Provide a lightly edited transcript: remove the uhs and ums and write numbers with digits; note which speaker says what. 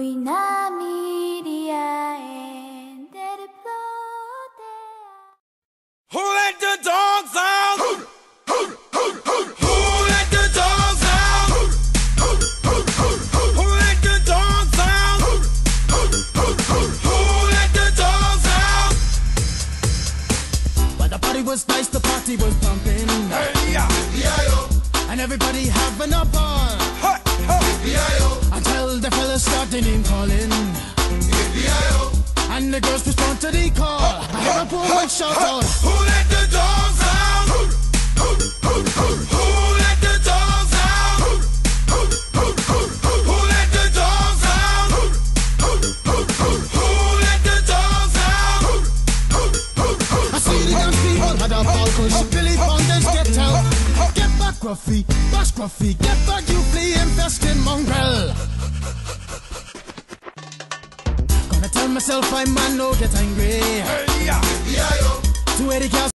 Speaker 1: Who let the dogs out? Who let the dogs out? Who let the dogs out? Who let the dogs out?
Speaker 2: Well, the party was nice, the party was pumping.
Speaker 1: Hey, yeah.
Speaker 2: And everybody having a ball.
Speaker 1: Hey, hey.
Speaker 2: Until the fellas started name calling. And the girls respond to the call. I hear a poor one shout out.
Speaker 1: Who let the dogs out? Who let the dogs out? Who let the dogs out? Who let the dogs out?
Speaker 2: I see the young people had a ball push. Billy Fountains get out. Get back, Gruffy, bash Gruffy. Get back, you flea infested mongrel. Gonna tell myself I man no get angry.
Speaker 1: Hey, yeah.
Speaker 2: To Eddie Cows.